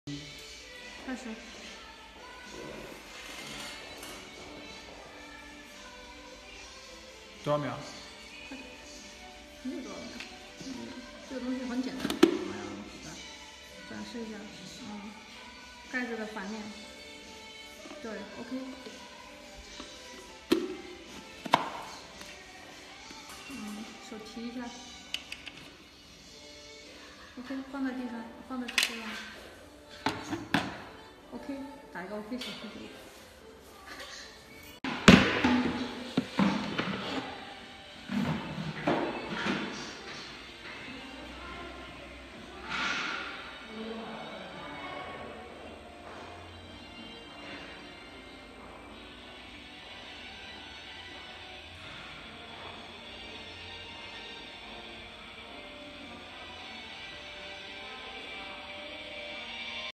开始。 多少秒？ 没有多少秒。这个东西很简单，我们要展示一下。盖子的反面。对 ，OK。手提一下。OK， 放在地上，放在桌上。OK， 打一个 OK 手势。